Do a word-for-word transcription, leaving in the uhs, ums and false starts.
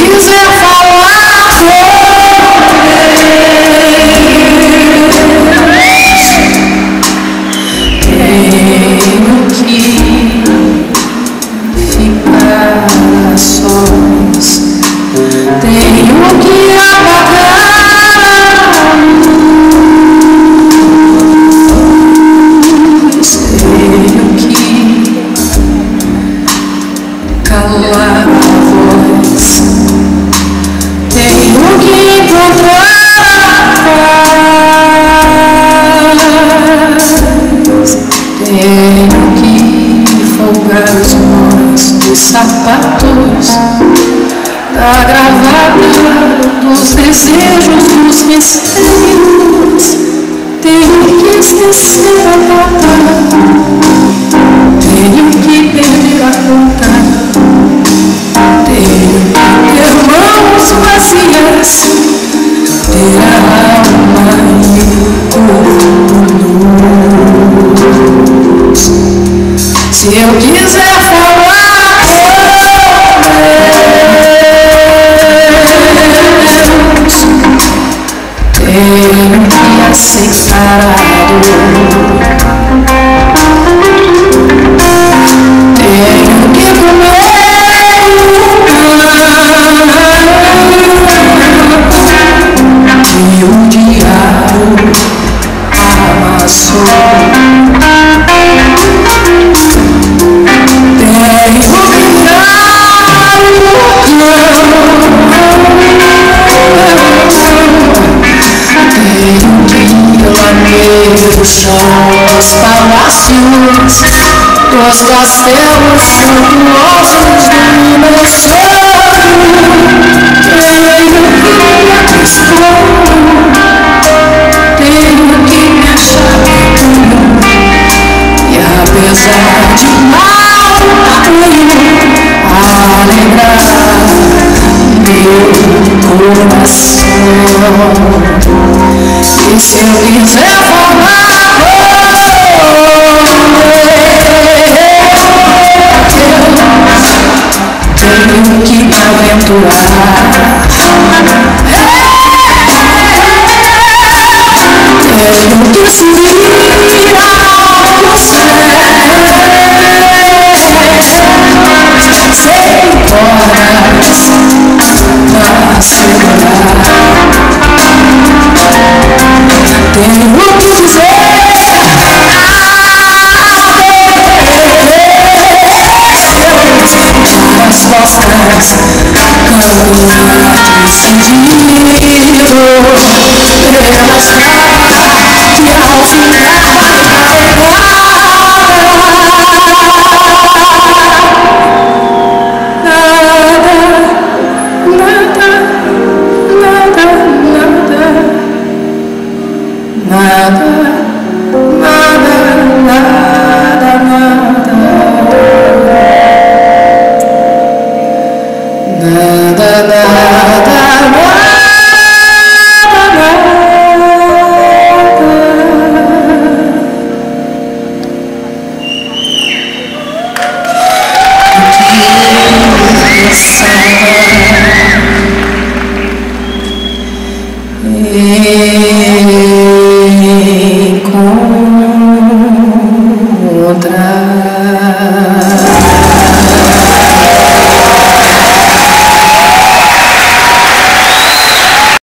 quiser falar, tenho que ficar a sós, tenho que apagar a luz, tenho que calar a voz, tenho que encontrar a paz, tenho que folgar os nós dos sapatos, da gravata, dos desejos, dos receios, tenho que esquecer a data, tenho que perder a conta, tenho que ter mãos vazias, ter a alma e o corpo luz. Se eu quiser falar com Deus, tenho que aceitar a dor, tenho que comer o pão que o diabo amassou. Tenho que dar o tenho que lamer o chão dos palácios, dos castelos suntuosos do meu sonho, tenho que me expor, tenho que me achar tudo, e apesar de mal alegrar meu coração. E se eu quiser falar com Deus, tenho que me aventurar, tenho que subir ao céu, sem cordas pra segurar, tenho que dizer as costas, caminhar decidido pelas estradas que ao final vai carregar. Nada, nada, nada, nada.